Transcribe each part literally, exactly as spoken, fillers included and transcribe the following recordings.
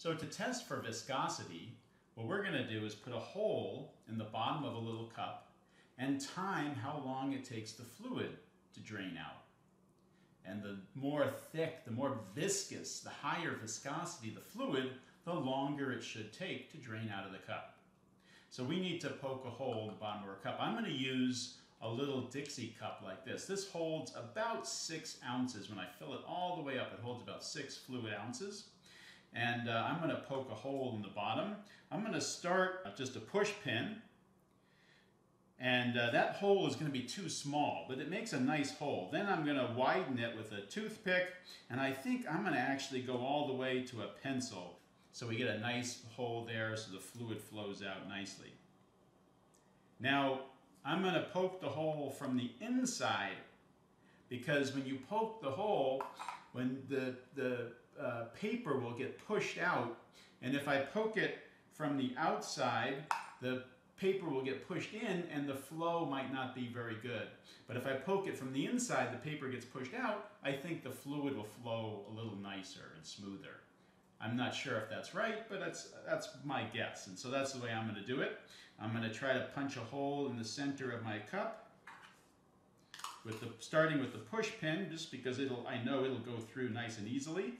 So to test for viscosity, what we're going to do is put a hole in the bottom of a little cup and time how long it takes the fluid to drain out. And the more thick, the more viscous, the higher viscosity the fluid, the longer it should take to drain out of the cup. So we need to poke a hole in the bottom of our cup. I'm going to use a little Dixie cup like this. This holds about six ounces. When I fill it all the way up, it holds about six fluid ounces. And uh, I'm going to poke a hole in the bottom. I'm going to start just a push pin. And uh, that hole is going to be too small, but it makes a nice hole. Then I'm going to widen it with a toothpick, and I think I'm going to actually go all the way to a pencil. So we get a nice hole there so the fluid flows out nicely. Now, I'm going to poke the hole from the inside, because when you poke the hole, when the, the uh, paper will get pushed out, and if I poke it from the outside, the paper will get pushed in and the flow might not be very good. But if I poke it from the inside, the paper gets pushed out, I think the fluid will flow a little nicer and smoother. I'm not sure if that's right, but that's, that's my guess. And so that's the way I'm going to do it. I'm going to try to punch a hole in the center of my cup, with the, starting with the push pin, just because it'll, I know it'll go through nice and easily.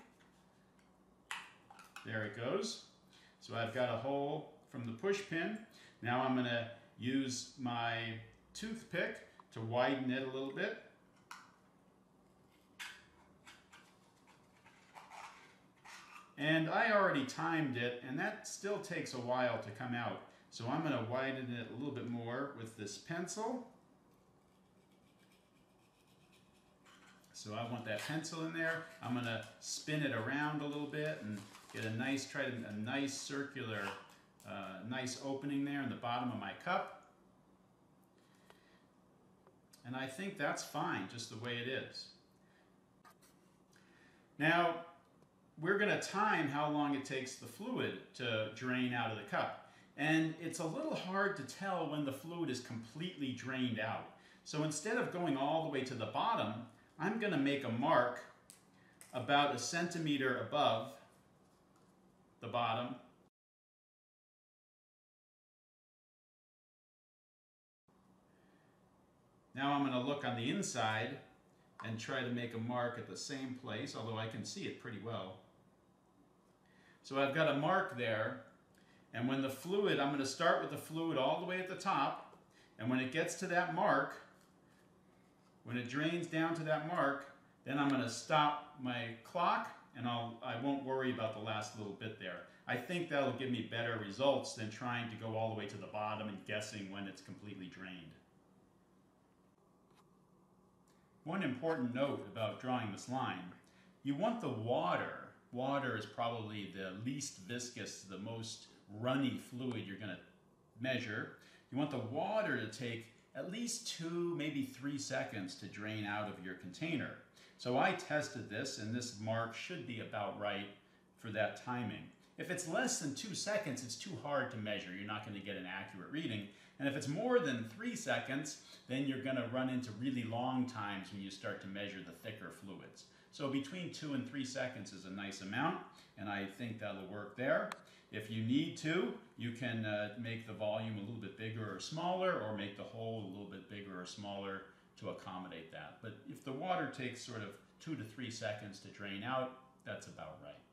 There it goes. So I've got a hole from the push pin. Now I'm going to use my toothpick to widen it a little bit. And I already timed it, and that still takes a while to come out. So I'm going to widen it a little bit more with this pencil. So I want that pencil in there. I'm going to spin it around a little bit and get a nice, try to, a nice circular Uh, nice opening there in the bottom of my cup. And I think that's fine, just the way it is. Now, we're going to time how long it takes the fluid to drain out of the cup. And it's a little hard to tell when the fluid is completely drained out. So instead of going all the way to the bottom, I'm going to make a mark about a centimeter above the bottom. Now I'm going to look on the inside and try to make a mark at the same place, although I can see it pretty well. So I've got a mark there, and when the fluid, I'm going to start with the fluid all the way at the top, and when it gets to that mark, when it drains down to that mark, then I'm going to stop my clock, and I'll, I won't worry about the last little bit there. I think that'll give me better results than trying to go all the way to the bottom and guessing when it's completely drained. One important note about drawing this line, you want the water, water is probably the least viscous, the most runny fluid you're going to measure. You want the water to take at least two, maybe three seconds to drain out of your container. So I tested this, and this mark should be about right for that timing. If it's less than two seconds, it's too hard to measure. You're not going to get an accurate reading. And if it's more than three seconds, then you're going to run into really long times when you start to measure the thicker fluids. So between two and three seconds is a nice amount, and I think that'll work there. If you need to, you can uh, make the volume a little bit bigger or smaller, or make the hole a little bit bigger or smaller to accommodate that. But if the water takes sort of two to three seconds to drain out, that's about right.